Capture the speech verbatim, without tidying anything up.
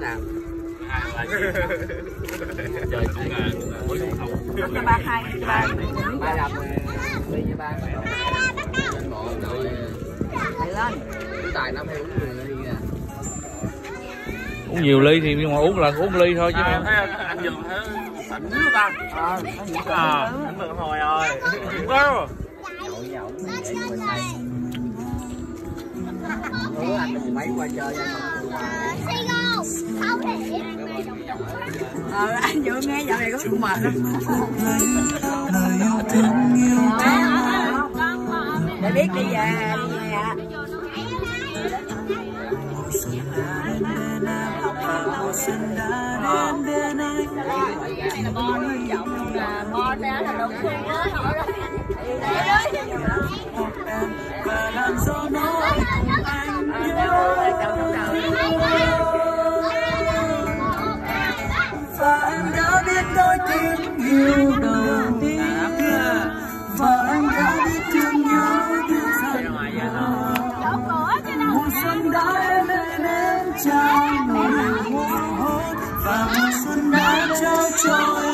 làm. Trời chủ nhà mới không không. Cho ba hai ba Ba làm đi như ba. Bộ rồi. Thầy lên. Chú Tài năm hay uống nhiều ly nè. Uống nhiều ly thì nhưng mà uống là uống ly thôi chứ. À, thấy anh dừng thấy tỉnh dữ ta. Ờ, À, tỉnh mừng hồi rồi. Quá. Nhậu nhậu để quên tay. Hứa anh mười mấy qua chơi anh không Ờ, anh vừa nghe dạo này có sự mệt đó. Để biết đi về, đi về ạ. Này là bo nó trọng là bo đá là đúng luôn đó. Và làm gió nói cùng anh và em đã biết nói tiếng yêu đầu tiên và em đã biết thương nhớ tiếng dần mùa xuân đã lên em trao nụ hôn và mùa xuân đã trao cho